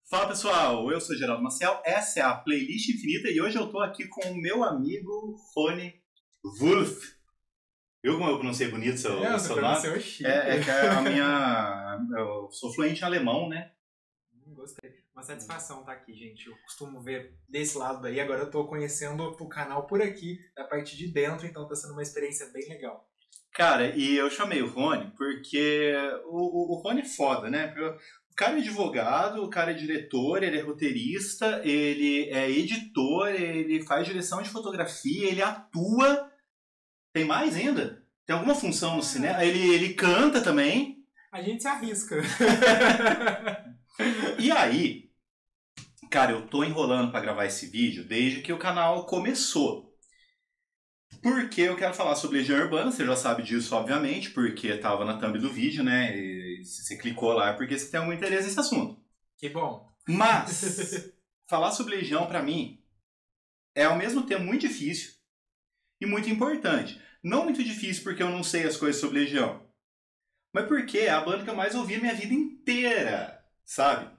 Fala pessoal, eu sou Geraldo Maciel, essa é a Playlist Infinita e hoje eu tô aqui com o meu amigo Rony Wolf. Viu como eu pronunciei bonito seu nome? É que a minha... Eu sou fluente em alemão, né? Gostei. Uma satisfação estar aqui, gente. Eu costumo ver desse lado daí, agora eu tô conhecendo o canal por aqui, da parte de dentro, então tá sendo uma experiência bem legal. Cara, e eu chamei o Rony porque o Rony é foda, né? O cara é advogado, o cara é diretor, ele é roteirista, ele é editor, ele faz direção de fotografia, ele atua. Tem mais ainda? Tem alguma função no cinema? Ele canta também. A gente se arrisca. E aí, cara, eu tô enrolando pra gravar esse vídeo desde que o canal começou. Porque eu quero falar sobre Legião Urbana, você já sabe disso, obviamente, porque tava na thumb do vídeo, né? E você clicou lá porque você tem algum interesse nesse assunto. Que bom. Mas, falar sobre Legião, pra mim, é ao mesmo tempo muito difícil e muito importante. Não muito difícil porque eu não sei as coisas sobre Legião, mas porque é a banda que eu mais ouvi a minha vida inteira, sabe?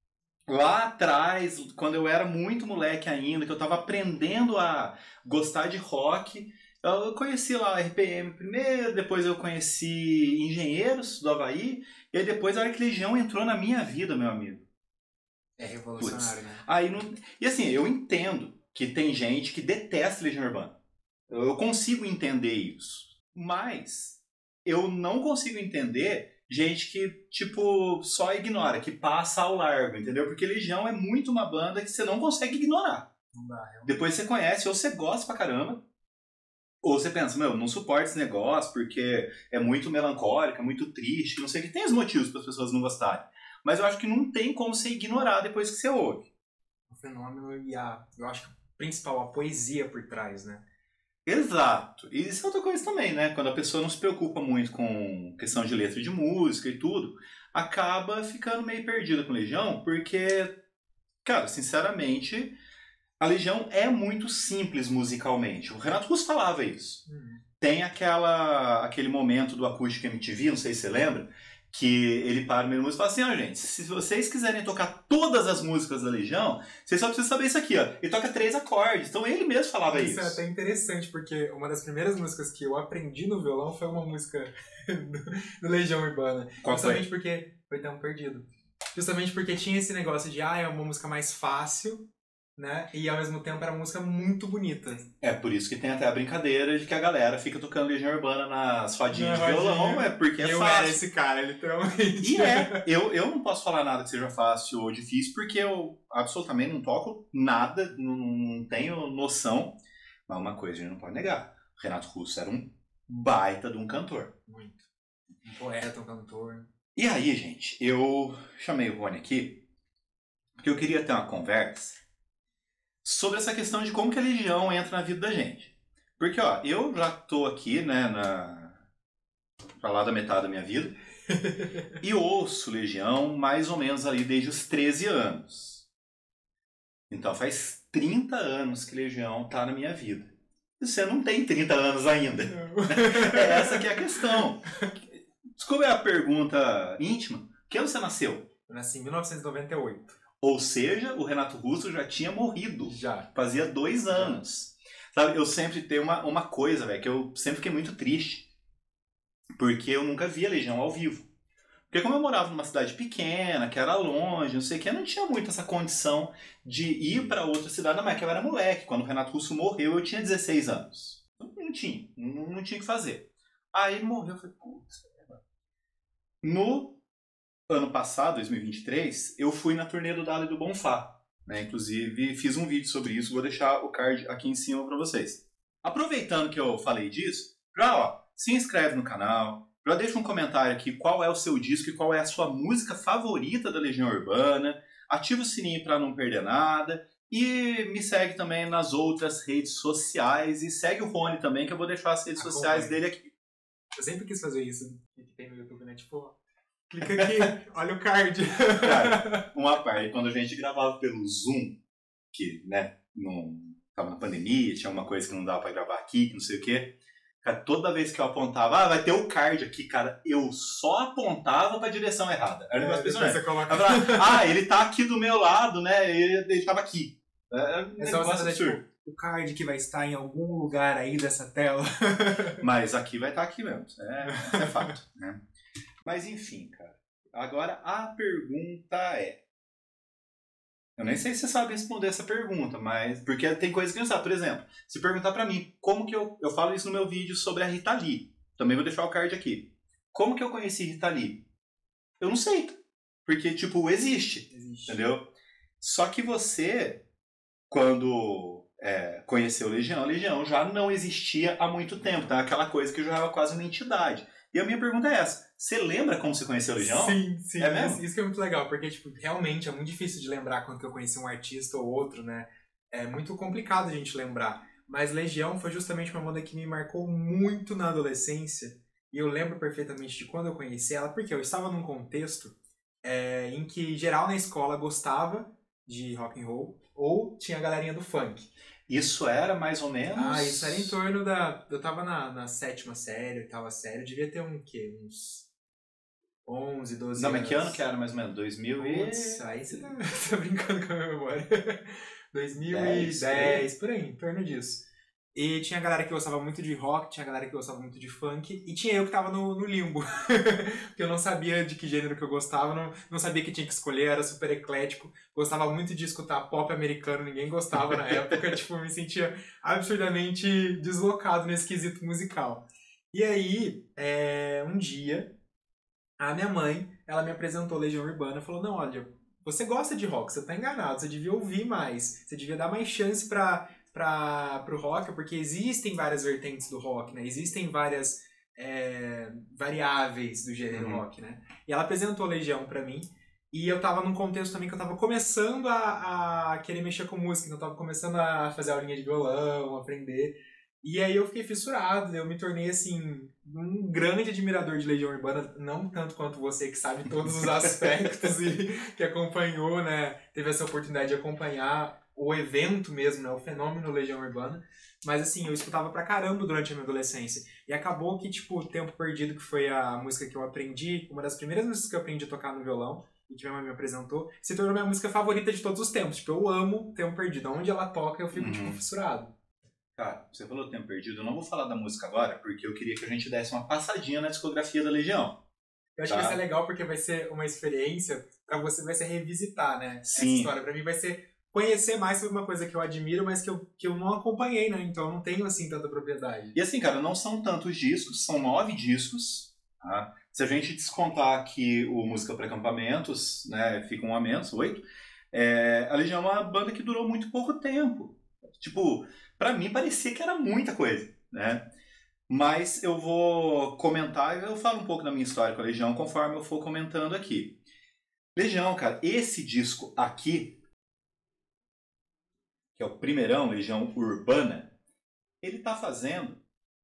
Lá atrás, quando eu era muito moleque ainda, que eu tava aprendendo a gostar de rock, eu conheci lá a RPM primeiro, depois eu conheci Engenheiros do Havaí, e aí depois a hora que Legião entrou na minha vida, meu amigo. É revolucionário, né? Aí não... E assim, eu entendo que tem gente que detesta Legião Urbana. Eu consigo entender isso. Mas eu não consigo entender gente que, tipo, só ignora, que passa ao largo, entendeu? Porque Legião é muito uma banda que você não consegue ignorar. Não dá, realmente. Depois você conhece, ou você gosta pra caramba, ou você pensa, meu, não suporto esse negócio porque é muito melancólico, é muito triste, não sei o que. Tem os motivos para as pessoas não gostarem. Mas eu acho que não tem como você ignorar depois que você ouve. O fenômeno e eu acho que o principal, a poesia por trás, né? Exato. E isso é outra coisa também, né? Quando a pessoa não se preocupa muito com questão de letra de música e tudo, acaba ficando meio perdida com Legião, porque, cara, sinceramente, a Legião é muito simples musicalmente. O Renato Russo falava isso. Tem aquele momento do Acústico MTV, não sei se você lembra, que ele para no meio da música e fala assim, gente, se vocês quiserem tocar todas as músicas da Legião, vocês só precisam saber isso aqui, ó. Ele toca 3 acordes. Então ele mesmo falava isso. Isso é até interessante, porque uma das primeiras músicas que eu aprendi no violão foi uma música do Legião Urbana. Qual Justamente porque foi Tempo Perdido. Justamente porque tinha esse negócio de, é uma música mais fácil, né? E ao mesmo tempo era uma música muito bonita. É por isso que tem até a brincadeira de que a galera fica tocando Legião Urbana nas rodinhas de violão, é porque é fácil. Eu era esse cara, literalmente. E eu não posso falar nada que seja fácil ou difícil, porque eu absolutamente não toco nada, não tenho noção. Mas uma coisa a gente não pode negar, o Renato Russo era um baita de um cantor. Muito. Um poeta, um cantor. E aí, gente, eu chamei o Rony aqui, porque eu queria ter uma conversa sobre essa questão de como que a Legião entra na vida da gente. Porque, ó, eu já tô aqui, né, pra lá da metade da minha vida, e ouço Legião mais ou menos ali desde os 13 anos. Então faz 30 anos que Legião tá na minha vida. E você não tem 30 anos ainda. É essa que é a questão. Desculpa a pergunta íntima. Que ano você nasceu? Eu nasci em 1998. Ou seja, o Renato Russo já tinha morrido. Já. Fazia 2 anos. Sabe, eu sempre tenho uma coisa, velho, que eu sempre fiquei muito triste. Porque eu nunca via Legião ao vivo. Porque como eu morava numa cidade pequena, que era longe, não sei o que, eu não tinha muito essa condição de ir para outra cidade. Não, mas que eu era moleque. Quando o Renato Russo morreu, eu tinha 16 anos. Não tinha o que fazer. Aí ele morreu, eu falei, putz. No ano passado, 2023, eu fui na turnê do Dado e do Bonfá, né? Inclusive, fiz um vídeo sobre isso, vou deixar o card aqui em cima para vocês. Aproveitando que eu falei disso, já se inscreve no canal, já deixa um comentário aqui qual é o seu disco e qual é a sua música favorita da Legião Urbana, ativa o sininho para não perder nada e me segue também nas outras redes sociais e segue o Rony também, que eu vou deixar as redes sociais dele aqui. Eu sempre quis fazer isso, que tem no YouTube, né? Tipo, clica aqui, olha o card. Cara, uma parte, quando a gente gravava pelo Zoom, que, né, não tava na pandemia, tinha uma coisa que não dava pra gravar aqui, que não sei o quê, Cara, toda vez que eu apontava, vai ter o card aqui, cara, eu só apontava pra direção errada. Era um negócio impressionante. Você coloca... Eu falava, ele tá aqui do meu lado, né? Ele tava aqui. É um negócio absurdo. Tipo, o card que vai estar em algum lugar aí dessa tela. Mas aqui vai estar aqui mesmo. É fato, né? Mas enfim, cara. Agora a pergunta é... Eu nem sei se você sabe responder essa pergunta, mas... Porque tem coisa que eu não sabe. Por exemplo, se perguntar pra mim como que eu falo isso no meu vídeo sobre a Rita Lee. Também vou deixar o card aqui. Como que eu conheci Rita Lee? Eu não sei. Porque, tipo, existe. Entendeu? Só que você, quando conheceu a Legião já não existia há muito tempo. Tá? Aquela coisa que já era quase uma entidade. E a minha pergunta é essa. Você lembra como você conheceu a Legião? Sim. É mesmo? Isso que é muito legal, porque, tipo, realmente é muito difícil de lembrar quando que eu conheci um artista ou outro, né? É muito complicado a gente lembrar. Mas Legião foi justamente uma banda que me marcou muito na adolescência. E eu lembro perfeitamente de quando eu conheci ela, porque eu estava num contexto em que geral na escola gostava de rock and roll, ou tinha a galerinha do funk. Isso era mais ou menos... Isso era em torno da... Eu tava na 7ª série, 8ª série, eu devia ter uns 11, 12 anos. Não, mas que ano que era mais ou menos? 2000 e... Aí você tá brincando com a minha memória. 2010, por aí, em torno disso. E tinha a galera que gostava muito de rock, tinha a galera que gostava muito de funk, e tinha eu que tava no limbo. Porque eu não sabia de que gênero que eu gostava, não sabia que tinha que escolher, era super eclético. Gostava muito de escutar pop americano, ninguém gostava na época, tipo, eu me sentia absurdamente deslocado nesse quesito musical. E aí, um dia, a minha mãe, ela me apresentou Legião Urbana e falou, não, olha, você gosta de rock, você tá enganado, você devia ouvir mais, você devia dar mais chance pro rock, porque existem várias vertentes do rock, né? Existem várias variáveis do gênero rock, né? E ela apresentou Legião pra mim, e eu tava num contexto também que eu tava começando a querer mexer com música, então eu tava começando a fazer aulinha de violão, aprender, e aí eu fiquei fissurado, eu me tornei, assim, um grande admirador de Legião Urbana, não tanto quanto você, que sabe todos os aspectos e que acompanhou, né? Teve essa oportunidade de acompanhar o evento mesmo, né? O fenômeno Legião Urbana. Mas, assim, eu escutava pra caramba durante a minha adolescência. E acabou que, tipo, Tempo Perdido, que foi a música que eu aprendi, uma das primeiras músicas que eu aprendi a tocar no violão, e que minha mãe me apresentou, se tornou minha música favorita de todos os tempos. Tipo, eu amo Tempo Perdido. Onde ela toca, eu fico, tipo, fissurado. Cara, você falou Tempo Perdido, eu não vou falar da música agora, porque eu queria que a gente desse uma passadinha na discografia da Legião. Eu acho que vai ser legal, porque vai ser uma experiência, pra você vai ser revisitar, né? Sim. Essa história. Pra mim vai ser conhecer mais sobre uma coisa que eu admiro, mas que eu não acompanhei, né? Então eu não tenho, assim, tanta propriedade. E assim, cara, não são tantos discos, são 9 discos, tá? Se a gente descontar aqui o Música para Acampamentos, né, ficam a menos, 8. A Legião é uma banda que durou muito pouco tempo. Tipo, pra mim parecia que era muita coisa, né? Mas eu vou comentar, eu falo um pouco da minha história com a Legião conforme eu for comentando aqui. Legião, cara, esse disco aqui, que é o primeirão, Legião Urbana, ele tá fazendo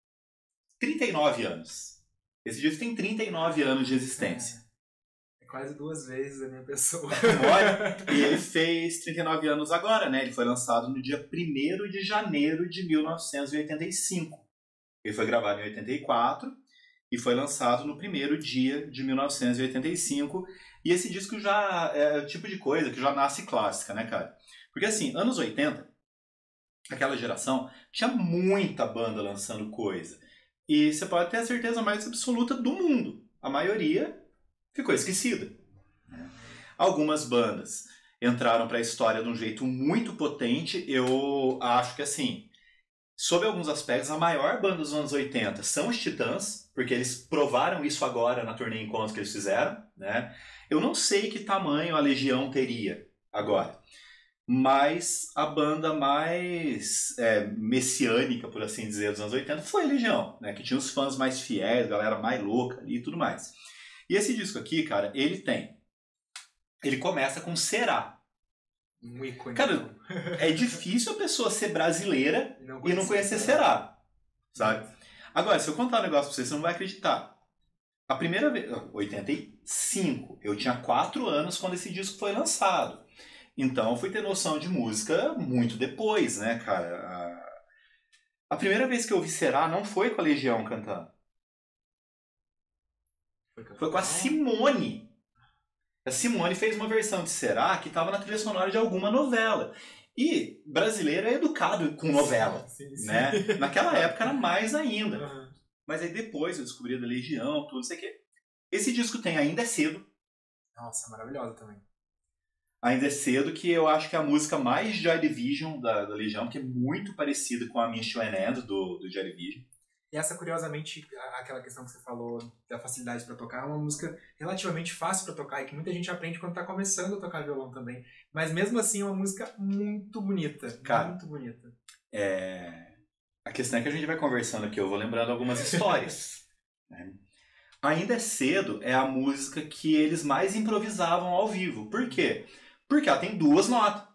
39 anos. Esse disco tem 39 anos de existência. É quase 2 vezes a minha pessoa. E ele fez 39 anos agora, né? Ele foi lançado no dia 1º de janeiro de 1985. Ele foi gravado em 84 e foi lançado no 1º dia de 1985. E esse disco já é o tipo de coisa que já nasce clássica, né, cara? Porque assim, anos 80, aquela geração, tinha muita banda lançando coisa. E você pode ter a certeza mais absoluta do mundo. A maioria ficou esquecida. Algumas bandas entraram para a história de um jeito muito potente. Eu acho que, assim, sob alguns aspectos, a maior banda dos anos 80 são os Titãs, porque eles provaram isso agora na turnê Encontros que eles fizeram, né? Eu não sei que tamanho a Legião teria agora, mas a banda mais messiânica, por assim dizer, dos anos 80 foi a Legião, né? Que tinha os fãs mais fiéis, galera mais louca ali e tudo mais. E esse disco aqui, cara, ele começa com Será. Um ícone. Cara, é difícil a pessoa ser brasileira e não conhecer Será, sabe? Agora, se eu contar um negócio pra você não vai acreditar. A primeira vez, 85, eu tinha 4 anos quando esse disco foi lançado. Então eu fui ter noção de música muito depois, né, cara? A primeira vez que eu ouvi Será não foi com a Legião cantando. Foi com a Simone. A Simone fez uma versão de Será que estava na trilha sonora de alguma novela. E brasileiro é educado com novela, sim. né? Naquela época era mais ainda. Mas aí depois eu descobri da Legião, tudo, não sei o quê. Esse disco tem Ainda é Cedo. Nossa, maravilhosa também. Ainda é Cedo, que eu acho que é a música mais Joy Division da Legião, que é muito parecida com a Miss You End do Joy Division. E essa, curiosamente, aquela questão que você falou da facilidade para tocar, é uma música relativamente fácil para tocar e que muita gente aprende quando tá começando a tocar violão também. Mas mesmo assim é uma música muito bonita. Cara, muito bonita. A questão é que a gente vai conversando aqui, eu vou lembrando algumas histórias. Né? Ainda é Cedo é a música que eles mais improvisavam ao vivo. Por quê? Porque ela tem 2 notas.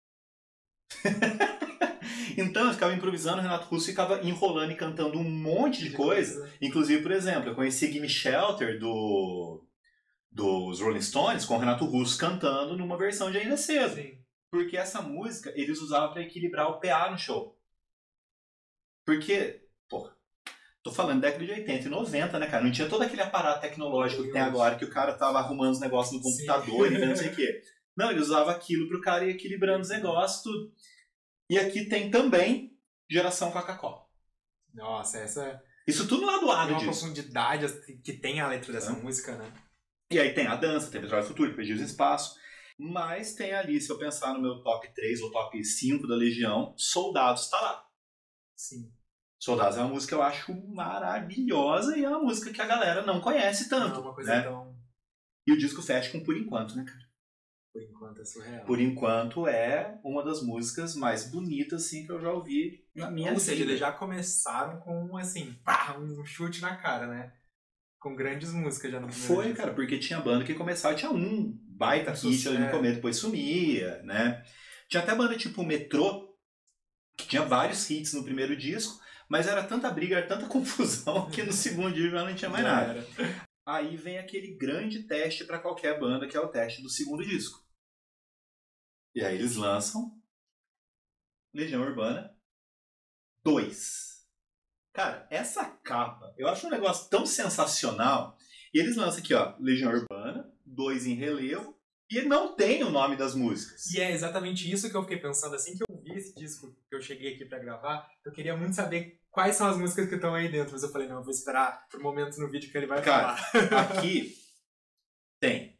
Então eu ficava improvisando, o Renato Russo ficava enrolando e cantando um monte de coisa. Inclusive, por exemplo, eu conheci Gimme Shelter dos Rolling Stones com o Renato Russo cantando numa versão de Ainda é Cedo. Sim. Porque essa música eles usavam para equilibrar o PA no show. Porque, porra, tô falando década de 80 e 90, né, cara? Não tinha todo aquele aparato tecnológico que tem agora, que o cara tava arrumando os negócios no computador e não sei o quê. Não, ele usava aquilo pro cara ir equilibrando os negócios, tudo. E aqui tem também Geração Coca-Cola. Nossa, essa... Isso tudo lá do lado disso. Tem uma profundidade que tem a letra dessa música, né? E aí tem a dança, tem Petróleo Futuro, Perdidos no Espaço. Mas tem ali, se eu pensar no meu top 3 ou top 5 da Legião, Soldados tá lá. Sim. Soldados é uma música que eu acho maravilhosa e é uma música que a galera não conhece tanto. Não, uma coisa né? tão... E o disco fecha com Por Enquanto, né, cara? Por enquanto é surreal. Por Enquanto é uma das músicas mais bonitas assim, que eu já ouvi na minha vida. Ou seja, eles já começaram com assim, pá, um chute na cara, né? Com grandes músicas já no primeiro Foi, disco. cara, porque tinha banda que começava, tinha um baita hit ali no começo, depois sumia, né? Tinha até banda tipo Metrô, que tinha vários hits no primeiro disco, mas era tanta briga, era tanta confusão que no segundo disco já não tinha mais nada. Aí vem aquele grande teste para qualquer banda, que é o teste do segundo disco. E aí eles lançam Legião Urbana 2. Cara, essa capa, eu acho um negócio tão sensacional. E eles lançam aqui, ó, Legião Urbana, 2 em relevo, e não tem o nome das músicas. E é exatamente isso que eu fiquei pensando, assim que eu vi esse disco, que eu cheguei aqui pra gravar, eu queria muito saber quais são as músicas que estão aí dentro, mas eu falei, não, eu vou esperar pro momento no vídeo que ele vai falar. Aqui tem.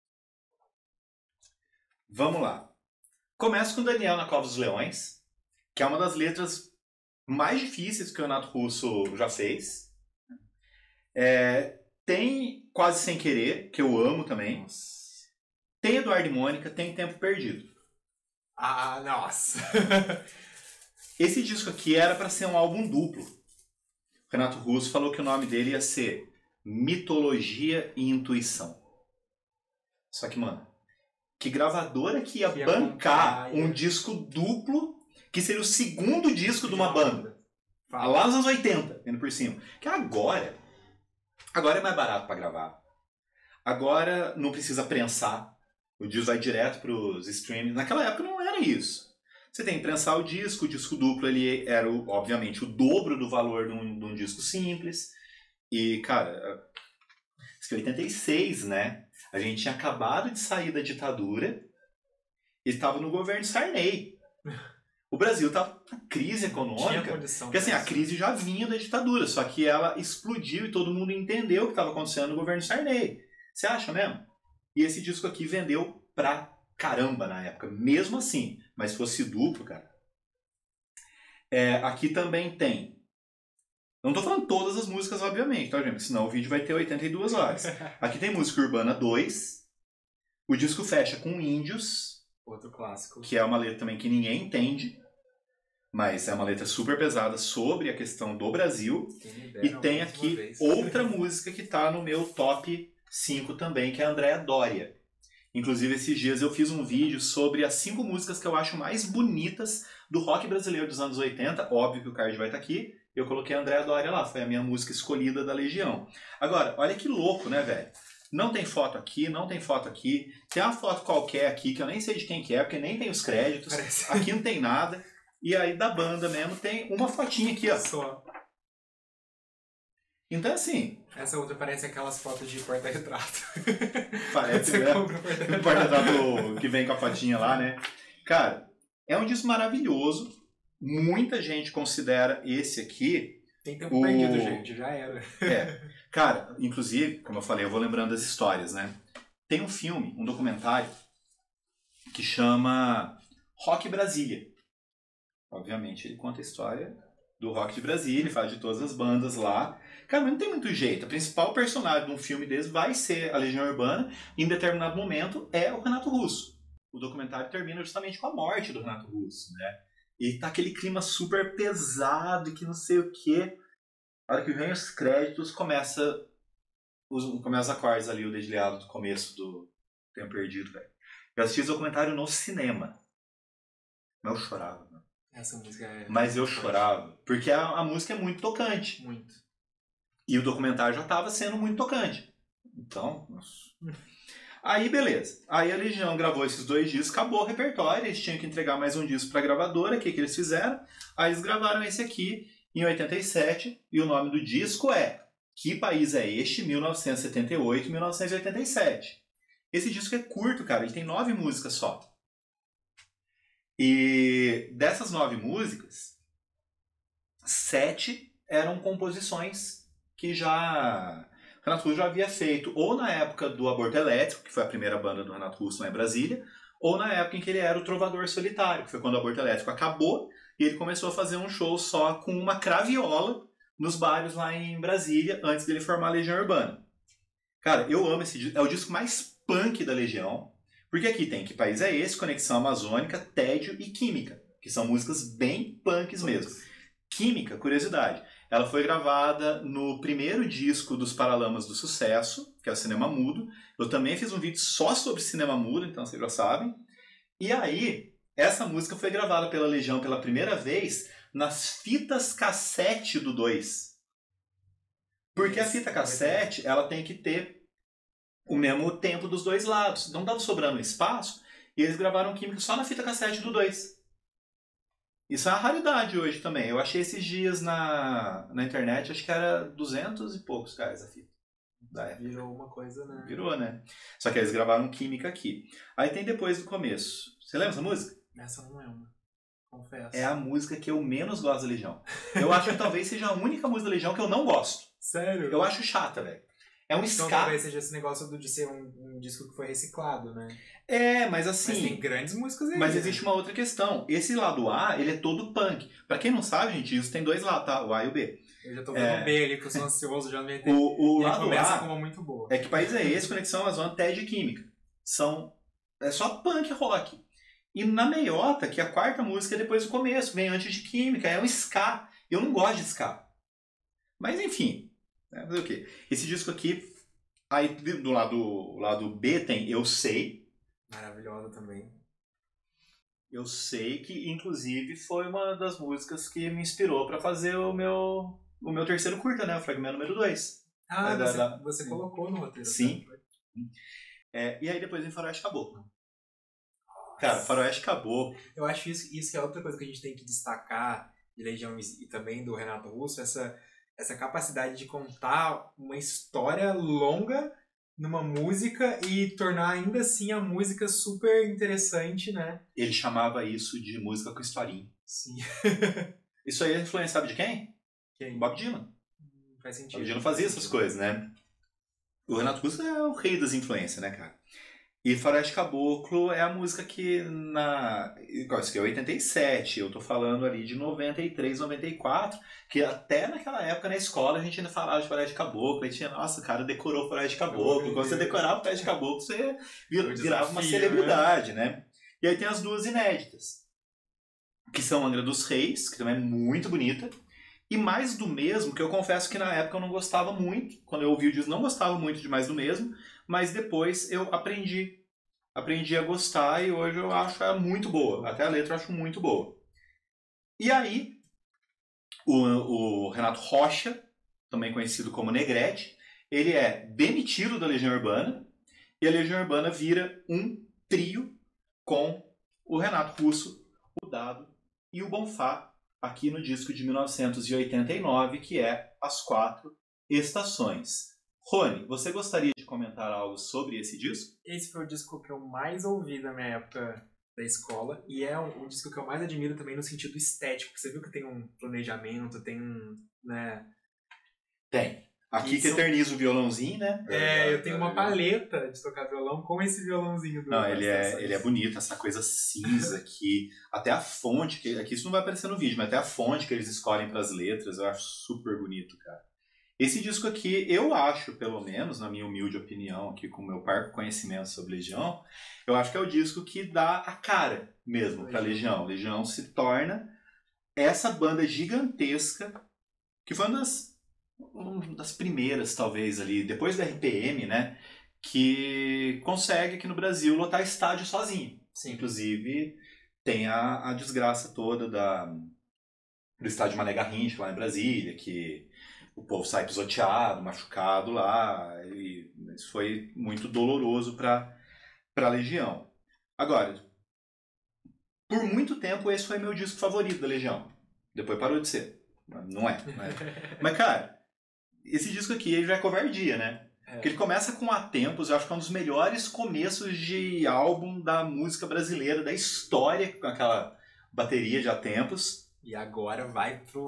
Vamos lá. Começa com Daniel na Cova dos Leões, que é uma das letras mais difíceis que o Renato Russo já fez. Tem Quase Sem Querer, que eu amo também. Nossa. Tem Eduardo e Mônica, tem Tempo Perdido. Ah, nossa! Esse disco aqui era para ser um álbum duplo. O Renato Russo falou que o nome dele ia ser Mitologia e Intuição. Só que, mano, que gravadora que ia bancar um disco duplo, que seria o segundo disco de uma banda? Lá nos anos 80, indo por cima. Que agora é mais barato para gravar. Agora não precisa prensar. O disco vai direto para os streamings. Naquela época não era isso. Você tem que prensar o disco duplo ele era, obviamente, o dobro do valor de um disco simples. E, cara, isso é 86, né? A gente tinha acabado de sair da ditadura e estava no governo Sarney. O Brasil estava na crise econômica. Porque assim, a crise já vinha da ditadura, só que ela explodiu e todo mundo entendeu o que estava acontecendo no governo Sarney. Você acha mesmo? E esse disco aqui vendeu pra caramba na época, mesmo assim. Mas se fosse duplo, cara. Aqui também tem. Não tô falando todas as músicas, obviamente, tá, gente? Senão o vídeo vai ter 82 horas. Aqui tem Música Urbana 2. O disco fecha com Índios. Outro clássico. Que é uma letra também que ninguém entende. Mas é uma letra super pesada sobre a questão do Brasil. E tem aqui outra música que tá no meu top 5 também, que é a Andréa Doria. Inclusive, esses dias eu fiz um vídeo sobre as 5 músicas que eu acho mais bonitas do rock brasileiro dos anos 80. Óbvio que o card vai estar aqui. Eu coloquei a Andréa Doria lá, foi a minha música escolhida da Legião. Agora, olha que louco, né, velho? Não tem foto aqui, não tem foto aqui. Tem uma foto qualquer aqui, que eu nem sei de quem que é, porque nem tem os créditos. Aqui não tem nada. E aí da banda mesmo tem uma fotinha aqui, ó. Só. Então assim... Essa outra parece aquelas fotos de porta-retrato. Parece, né? O porta-retrato que vem com a fotinha lá, né? Cara, é um disco maravilhoso. Muita gente considera esse aqui... Tem tempo perdido, gente. Já era. Cara, inclusive, como eu falei, eu vou lembrando das histórias, né? Tem um filme, um documentário, que chama Rock Brasília. Obviamente, ele conta a história do Rock de Brasília, ele fala de todas as bandas lá. Cara, mas não tem muito jeito. A principal personagem de um filme desse vai ser a Legião Urbana, e em determinado momento é o Renato Russo. O documentário termina justamente com a morte do Renato Russo, né? E tá aquele clima super pesado, que não sei o quê. A hora que vem os créditos, começa os acordes ali, o dedilhado do começo do Tempo Perdido, velho. Eu assisti esse documentário no cinema. Mas eu chorava, mano. Essa música é... Mas eu chorava. Porque a música é muito tocante. Muito. E o documentário já estava sendo muito tocante. Então, nossa. Aí, beleza. Aí a Legião gravou esses 2 discos, acabou o repertório, eles tinham que entregar mais um disco pra gravadora, o que eles fizeram? Aí eles gravaram esse aqui em 87, e o nome do disco é Que País é Este? 1978-1987. Esse disco é curto, cara, ele tem 9 músicas só. E dessas 9 músicas, 7 eram composições que já... Renato Russo já havia feito, ou na época do Aborto Elétrico, que foi a primeira banda do Renato Russo lá em Brasília, ou na época em que ele era o Trovador Solitário, que foi quando o Aborto Elétrico acabou, e ele começou a fazer um show só com uma craviola nos bares lá em Brasília, antes dele formar a Legião Urbana. Cara, eu amo esse disco, é o disco mais punk da Legião, porque aqui tem Que País é Esse?, Conexão Amazônica, Tédio e Química, que são músicas bem punks mesmo. Química, curiosidade, ela foi gravada no primeiro disco dos Paralamas do Sucesso, que é o Cinema Mudo. Eu também fiz um vídeo só sobre Cinema Mudo, então vocês já sabem. E aí, essa música foi gravada pela Legião pela primeira vez nas fitas cassete do 2. Porque a fita cassete, ela tem que ter o mesmo tempo dos dois lados. Não estava sobrando espaço, e eles gravaram Química só na fita cassete do 2. Isso é uma raridade hoje também. Eu achei esses dias na internet, acho que era 200 e poucos reais a fita. Virou uma coisa, né? Virou, né? Só que eles gravaram Química aqui. Aí tem depois do começo. Você lembra essa música? Essa não é uma. Confesso. É a música que eu menos gosto da Legião. Eu acho que talvez seja a única música da Legião que eu não gosto. Sério? Eu acho chata, velho. É um ska. Então talvez seja esse negócio de ser um disco que foi reciclado, né? Mas assim... Mas tem grandes músicas aí. Mas existe uma outra questão. Esse lado A, ele é todo punk. Pra quem não sabe, gente, isso tem 2 lados, tá? O A e o B. Eu já tô vendo o B ali, que eu sou ansioso, já não entendi. O lado começa A com uma muito boa. É Que País é Esse? Conexão Amazônica, Tédio e Química. É só punk rock. E na meiota, que é a 4ª música é depois do começo, vem antes de Química, é um ska. Eu não gosto de ska. Mas enfim, fazer o quê? Esse disco aqui, aí do lado B tem Eu Sei. Maravilhosa também. Eu Sei que, inclusive, foi uma das músicas que me inspirou para fazer o meu terceiro curta, né? O fragmento número 2. Você colocou no roteiro. Sim. E aí depois vem Faroeste Caboclo. Cara, Faroeste Caboclo. Eu acho isso que é outra coisa que a gente tem que destacar de Legião e também do Renato Russo, essa capacidade de contar uma história longa numa música e tornar ainda assim a música super interessante, né? Ele chamava isso de música com historinha. Sim. Isso aí é influenciado de quem? Quem? Bob Dylan. Faz sentido. Bob Dylan fazia essas coisas, né? O Renato Russo é o rei das influências, né, cara? E Faroeste Caboclo é a música que isso aqui é 87, eu tô falando ali de 93, 94, que até naquela época na escola a gente ainda falava de Faroeste Caboclo, aí tinha, nossa, o cara decorou Faroeste Caboclo, quando você decorava Faroeste Caboclo, você virava uma celebridade, né? E aí tem as 2 inéditas, que são Angra dos Reis, que também é muito bonita, e Mais do Mesmo, que eu confesso que na época eu não gostava muito, quando eu ouvi o disco não gostava muito de Mais do Mesmo, mas depois eu aprendi a gostar e hoje eu acho ela muito boa. Até a letra eu acho muito boa. E aí, o Renato Rocha, também conhecido como Negrete, ele é demitido da Legião Urbana e a Legião Urbana vira um trio com o Renato Russo, o Dado e o Bonfá, aqui no disco de 1989, que é As Quatro Estações. Rony, você gostaria de comentar algo sobre esse disco? Esse foi o disco que eu mais ouvi na minha época da escola, e é o disco que eu mais admiro também no sentido estético. Você viu que tem um planejamento, tem um, né? Tem. Aqui Isso. que eterniza o violãozinho, né? Eu tenho uma paleta de tocar violão com esse violãozinho do Não, ele é bonito, essa coisa cinza aqui. Até a fonte, que aqui isso não vai aparecer no vídeo, mas até a fonte que eles escolhem para as letras, eu acho super bonito, cara. Esse disco aqui, eu acho, pelo menos, na minha humilde opinião, aqui com o meu parco conhecimento sobre Legião, eu acho que é o disco que dá a cara mesmo para Legião. Legião se torna essa banda gigantesca, que foi uma das primeiras, talvez, ali, depois da RPM, né, que consegue aqui no Brasil lotar estádio sozinho. Sim. Inclusive, tem a desgraça toda do estádio Mané Garrincha, lá em Brasília, que o povo sai pisoteado, machucado lá, e isso foi muito doloroso para a Legião. Agora, por muito tempo esse foi meu disco favorito da Legião. Depois parou de ser. Não é. Mas, cara, esse disco aqui ele já é covardia, né? Porque ele começa com A Tempos, eu acho que é um dos melhores começos de álbum da música brasileira, da história, com aquela bateria de A Tempos. E agora vai pro...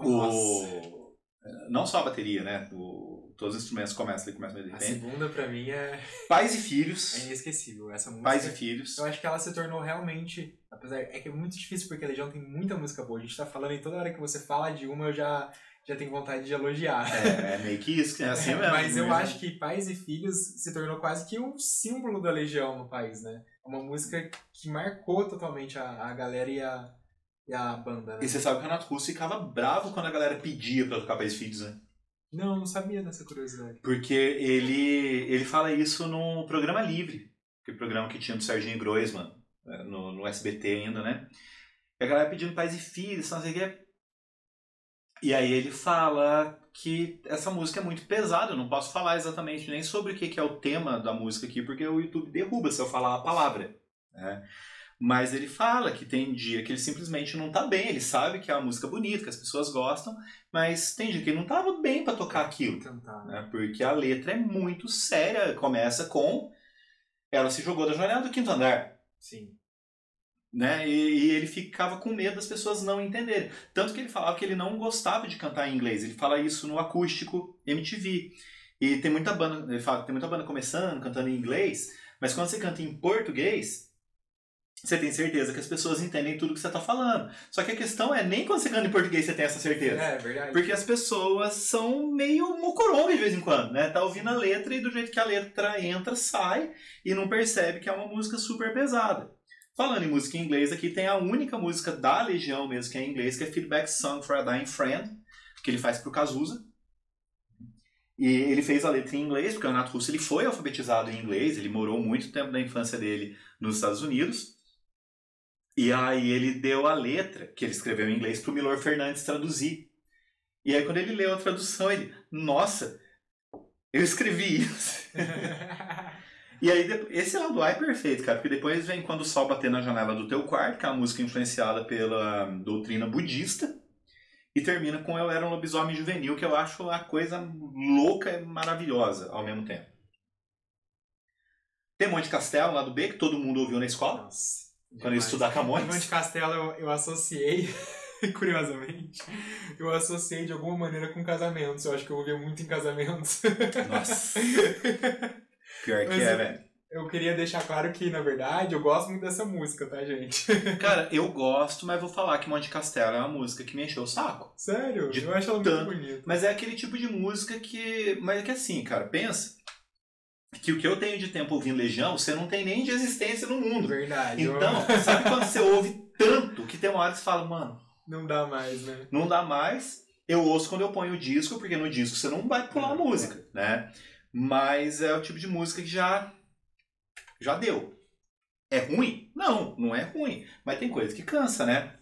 Não só a bateria, né? Todos os instrumentos começam de repente. A segunda, pra mim, é... Pais e Filhos. É inesquecível. Essa música... Pais e Filhos. Eu acho que ela se tornou realmente... Apesar... É que é muito difícil, porque a Legião tem muita música boa. A gente tá falando, e toda hora que você fala de uma, eu já tenho vontade de elogiar. É meio que isso, é assim mesmo. Mas eu acho que Pais e Filhos se tornou quase que um símbolo da Legião no país, né? É uma música que marcou totalmente a galera e a banda, né? E você sabe que o Renato Russo ficava bravo quando a galera pedia pra tocar Pais e Filhos, né? Não sabia dessa curiosidade. Porque ele fala isso no Programa Livre, que é o programa que tinha do Serginho Groisman, no SBT ainda, né? E a galera pedindo Pais e Filhos, não sei o que. E aí ele fala que essa música é muito pesada, eu não posso falar exatamente nem sobre o que é o tema da música aqui, porque o YouTube derruba se eu falar a palavra, né? Mas ele fala que tem dia que ele simplesmente não tá bem, ele sabe que é uma música bonita, que as pessoas gostam, mas tem dia que ele não tava bem para tocar aquilo, né? Porque a letra é muito séria, começa com ela se jogou da janela do quinto andar. Sim. Né? E ele ficava com medo das pessoas não entenderem. Tanto que ele falava que ele não gostava de cantar em inglês. Ele fala isso no Acústico MTV. E tem muita banda, ele fala que tem muita banda começando, cantando em inglês, mas quando você canta em português, você tem certeza que as pessoas entendem tudo que você está falando. Só que a questão é, nem quando você canta em português você tem essa certeza. É verdade. Porque as pessoas são meio mocoronga de vez em quando, né? Tá ouvindo a letra e do jeito que a letra entra, sai e não percebe que é uma música super pesada. Falando em música em inglês, aqui tem a única música da Legião mesmo que é em inglês, que é Feedback Song for a Dying Friend, que ele faz pro Cazuza. E ele fez a letra em inglês, porque o Renato Russo ele foi alfabetizado em inglês, ele morou muito tempo da infância dele nos Estados Unidos. E aí ele deu a letra, que ele escreveu em inglês, pro Milor Fernandes traduzir. E aí quando ele leu a tradução, ele... Nossa, eu escrevi isso. E aí, esse lado A é perfeito, cara, porque depois vem Quando o Sol Bater na Janela do Teu Quarto, que é uma música influenciada pela doutrina budista, e termina com Eu Era um Lobisomem Juvenil, que eu acho uma coisa louca e maravilhosa ao mesmo tempo. Tem Monte Castelo, lá do B, que todo mundo ouviu na escola. Nossa, quando eu estudar Camões. Monte Castelo eu associei, curiosamente, eu associei de alguma maneira com casamentos. Eu acho que eu ouvia muito em casamentos. Nossa. Pior que é, velho. Eu queria deixar claro que, na verdade, eu gosto muito dessa música, tá, gente? Cara, eu gosto, mas vou falar que Monte Castelo é uma música que me encheu o saco. Sério? Eu acho ela muito bonita. Mas é aquele tipo de música que... Mas é que assim, cara, pensa que o que eu tenho de tempo ouvindo Legião, você não tem nem de existência no mundo. Verdade. Então, sabe quando você ouve tanto que tem uma hora que você fala, mano... Não dá mais, né? Não dá mais. Eu ouço quando eu ponho o disco, porque no disco você não vai pular a música, né? Mas é o tipo de música que já deu. É ruim? Não, não é ruim. Mas tem coisa que cansa, né?